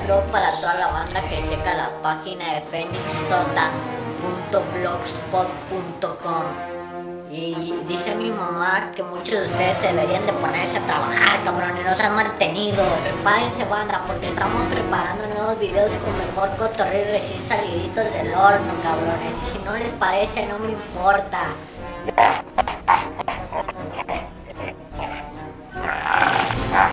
saludo para toda la banda que checa la página de phoenixtota.blogspot.com. Y dice mi mamá que muchos de ustedes deberían de ponerse a trabajar, cabrones, no se han mantenido. Prepárense, banda, porque estamos preparando nuevos videos con mejor cotorreo y recién saliditos del horno, cabrones. Y si no les parece, no me importa.